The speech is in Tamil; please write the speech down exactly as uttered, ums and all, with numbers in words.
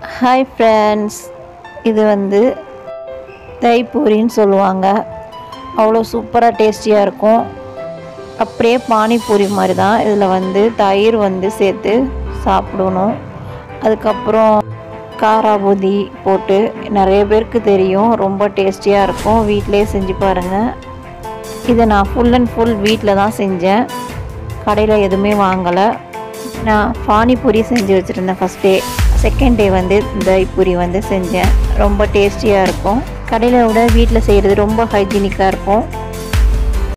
ஹாய் ஃப்ரெண்ட்ஸ், இது வந்து தயிர் பூரின்னு சொல்லுவாங்க. அவ்வளோ சூப்பராக டேஸ்டியாக இருக்கும். அப்படியே பானிபூரி மாதிரி தான். இதில் வந்து தயிர் வந்து சேர்த்து சாப்பிடணும். அதுக்கப்புறம் காரா பூந்தி போட்டு நிறைய பேருக்கு தெரியும், ரொம்ப டேஸ்டியாக இருக்கும். வீட்டிலே செஞ்சு பாருங்கள். இதை நான் ஃபுல் அண்ட் ஃபுல் வீட்டில் தான் செஞ்சேன், கடையில் எதுவுமே வாங்கலை. நான் பானிபூரி செஞ்சு வச்சுருந்தேன் ஃபஸ்ட் டே. செகண்ட் டே வந்து தயிர் பூரி வந்து செஞ்சேன். ரொம்ப டேஸ்டியாக இருக்கும். கடையில் விட வீட்டில் செய்கிறது ரொம்ப ஹைஜீனிக்காக இருக்கும்.